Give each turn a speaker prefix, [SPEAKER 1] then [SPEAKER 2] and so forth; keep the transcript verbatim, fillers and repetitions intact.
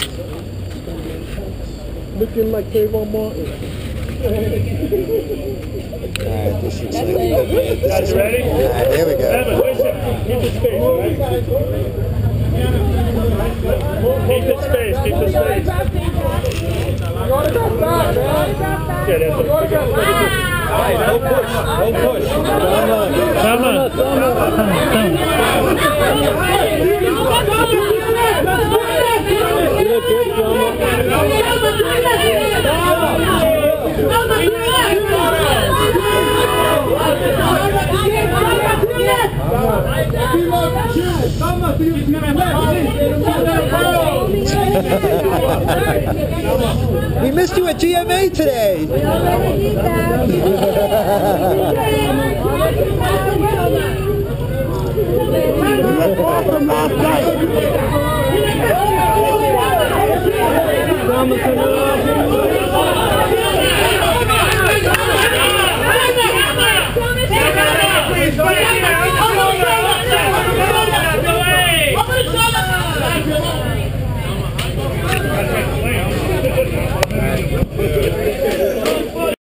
[SPEAKER 1] Looking like Trayvon Martin.
[SPEAKER 2] Alright, this looks like we got good.
[SPEAKER 3] Guys, you ready?
[SPEAKER 2] Alright, there we go.
[SPEAKER 3] Evan, listen. Keep the space, right? Keep the space, keep the space. Yeah, that's it.
[SPEAKER 1] Alright, don't push, don't push.
[SPEAKER 3] Come on.
[SPEAKER 1] You look good, Selma.
[SPEAKER 2] We missed you at G M A today.
[SPEAKER 1] Selma,